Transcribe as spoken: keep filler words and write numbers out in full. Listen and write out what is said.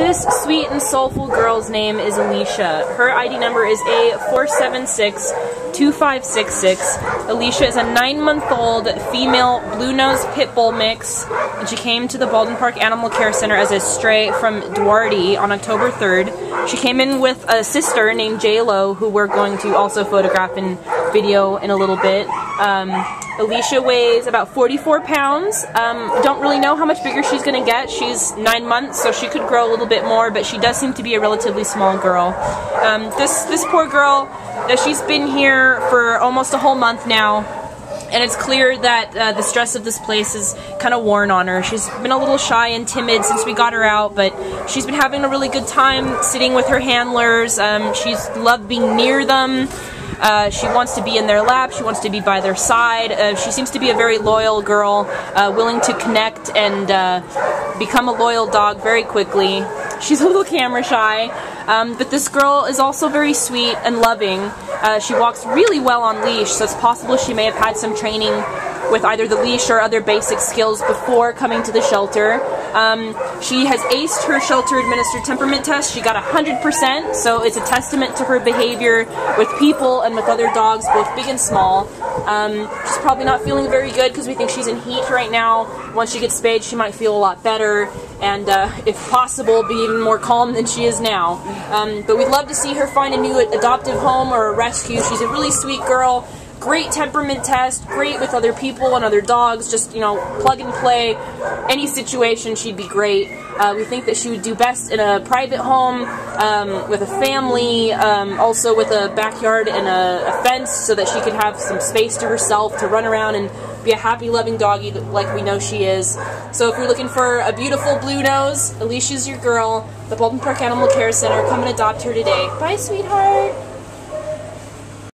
This sweet and soulful girl's name is Alicia. Her I D number is A four seven six two five six six. Alicia is a nine-month-old female blue-nosed pit bull mix, and she came to the Baldwin Park Animal Care Center as a stray from Duarte on October third. She came in with a sister named J-Lo, who we're going to also photograph and video in a little bit. Um, Alicia weighs about forty-four pounds. Um, don't really know how much bigger she's going to get. She's nine months, so she could grow a little bit more, but she does seem to be a relatively small girl. Um, this, this poor girl, uh, she's been here for almost a whole month now, and it's clear that uh, the stress of this place is kind of worn on her. She's been a little shy and timid since we got her out, but she's been having a really good time sitting with her handlers. Um, she's loved being near them. Uh, she wants to be in their lap, she wants to be by their side. Uh, she seems to be a very loyal girl, uh, willing to connect and uh, become a loyal dog very quickly. She's a little camera shy, um, but this girl is also very sweet and loving. Uh, she walks really well on leash, so it's possible she may have had some training with either the leash or other basic skills before coming to the shelter. Um, she has aced her shelter-administered temperament test. She got one hundred percent, so it's a testament to her behavior with people and with other dogs, both big and small. Um, she's probably not feeling very good because we think she's in heat right now. Once she gets spayed, she might feel a lot better, and uh, if possible, be even more calm than she is now. Um, but we'd love to see her find a new adoptive home or a rescue. She's a really sweet girl. Great temperament test, great with other people and other dogs, just, you know, plug and play. Any situation, she'd be great. Uh, we think that she would do best in a private home, um, with a family, um, also with a backyard and a, a fence so that she could have some space to herself to run around and be a happy, loving doggy like we know she is. So if you're looking for a beautiful blue nose, Alicia's your girl. The Baldwin Park Animal Care Center. Come and adopt her today. Bye, sweetheart.